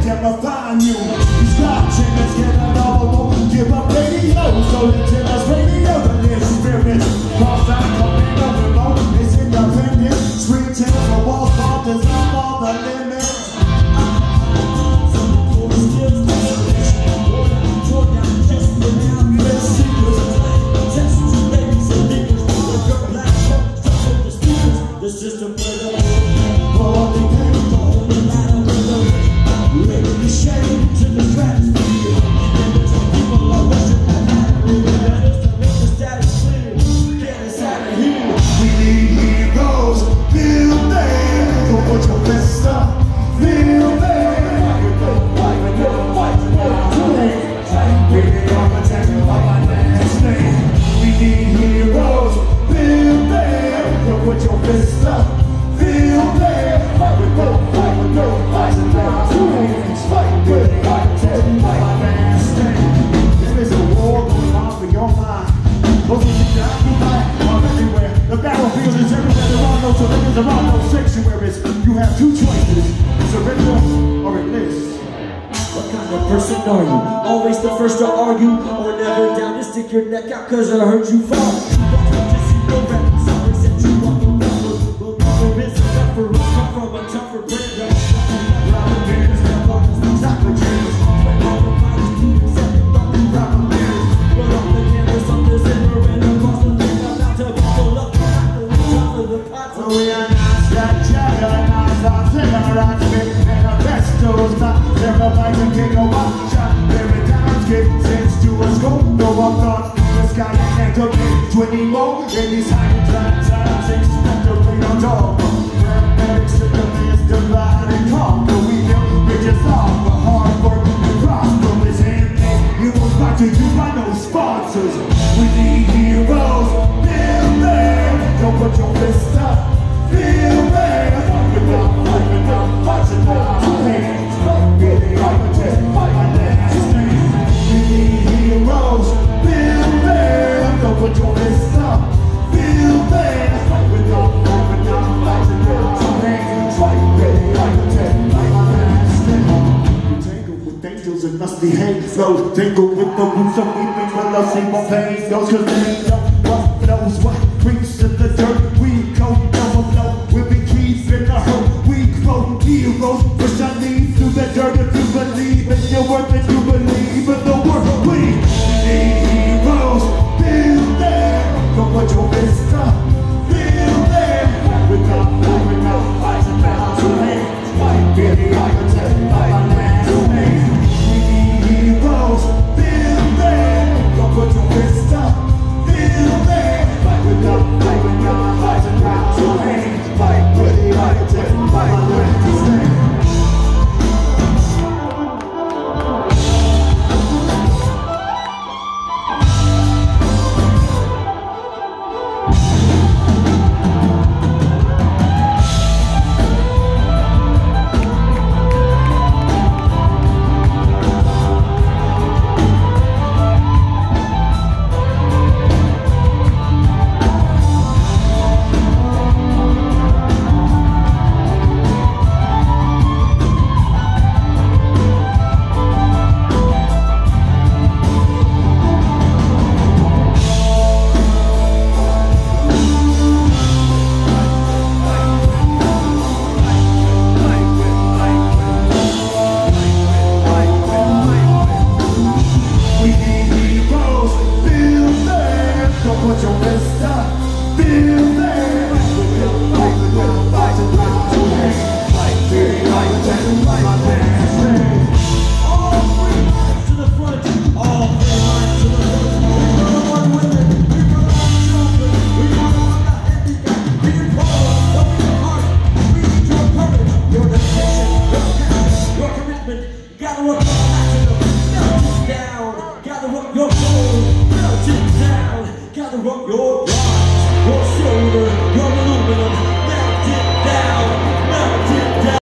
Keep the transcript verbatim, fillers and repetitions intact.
terrifying you. These watching us get it all alone. Give up radio, so they tell us radio. The live spirits, cross out, coming up remote. It's independent. Street tales for walls, all design all the limits. You have two choices, surrender or enlist. What kind of person are you? Always the first to argue, or never down to stick your neck out cause I heard you fall. From a tougher brand. Twenty more in these high times, expect a real dog. Paramedics in the midst, divide and conquer. We build bridges off for hard work and prosper is handmade. It was brought to you by no sponsors. We need heroes, feel there. Don't put your fist up, feel there. Without fight, without fighting, without two hands. Really architect, fight my last name. We need heroes, feel there. Don't put your fist up, feel there. Without fight, without fighting, without two hands. Really architect, fight my last name. We tangle with angels and musty haze. Those tangle with the roots of weeping when the same more pain. Those cause they know what knows what creeps to the dirt. We go double blow, we'll be keeping the hurt. We grow heroes, push our knees through the dirt. If you believe in your work, and you believe in the work. We need heroes, feel there. Don't put your fist up, feel there. Without fight, without fighting, without two hands. Fight, really architect, fight my last name. We need heroes, feel there. Don't put your fist up, feel there. Fight without fight, without fighting, without two hands. Fight, really architect, fight my last name. Gather up your